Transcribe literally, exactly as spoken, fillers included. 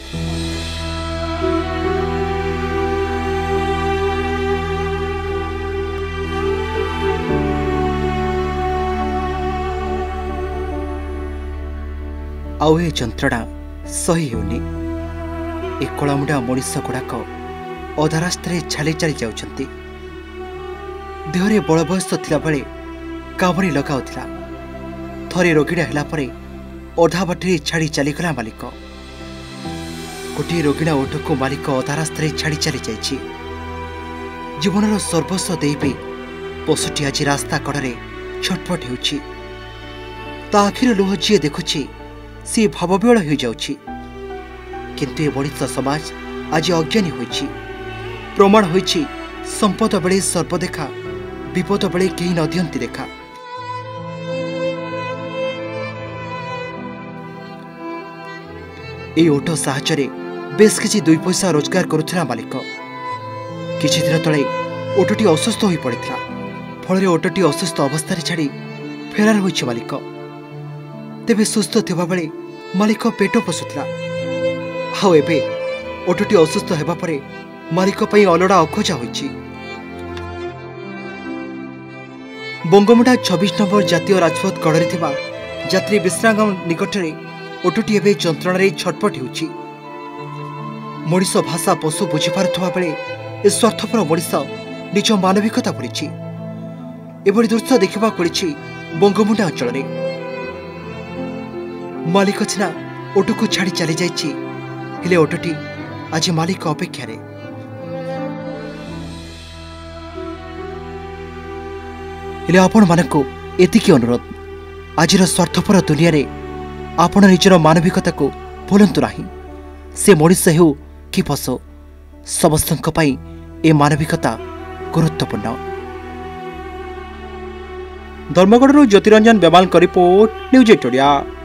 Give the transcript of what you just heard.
आउ ए जंत्रणा सही होनी। ए कलामुंडा मनीष गुड़ाक अधा रास्तार छाली चली जाउछंती। देहरे बड़ बयस थिला बेले कामरी लगाउथिला। थरे रोगिणा हैला परे अधा बाटे छाड़ी चलीगला मालिक। गोटे रोगिणा ओठको मालिक अधा रास्तार छाड़ी चली जाइछि। जीवनर सर्वस्व देबी पशुटी आज रास्ता कड़े छटपट हेउछि। ता आखिर लुह जी देखुछि सी भावविहल हो जाउछि। किंतु ए मनीष समाज आज अज्ञानी होइछि। प्रमाण होइछि संपद बेले सर्वदेखा, विपद बेले केही न दियंती देखा। ए ओटो साहाय्य बेस किछि दुई पैसा रोजगार करुथिला मालिक। किछि दिन तले ओटोटी असुस्थ होई पड़िथिला। फल ओटोटी असुस्थ अवस्था छाड़ी फेरार होइछि मालिक। तेबे सुस्थ थिबा बेले मालिक पेट पोषुला। हाँ एबे ओटोटी असुस्थ हेबा परे मालिक पई अलड़ा अखोजा होइछि। बंगमुंडा छब्बीस नंबर जातीय राजपथ कड़े थिबा यात्री विश्राम निकटरे ओटोटी एबे जंत्रणा छटपट हेउछि। मनीष भाषा पशु बुझी पारुथबा बेले ए स्वार्थपर मनीष निज मानविकता भूलिछि। एभली दृश्य देखा मिली बंगमुंडा अंचल में। मालिक सिना ओटो को छाड़ी चली जाइछि, हेले ओटोटी आज मालिक अपेक्षा रे। हेले आपण मानकु एतिकी अनुरोध, आजिर स्वार्थपर दुनिया रे आपण निजर मानविकता को भूलंतु नाही। से मनीष हेउ कि पशु, समस्तंक पई ए मानविकता गुरुत्वपूर्ण। धर्मगढ़ ज्योतिरंजन बेमाल का रिपोर्ट, न्यूज एट ओडिया।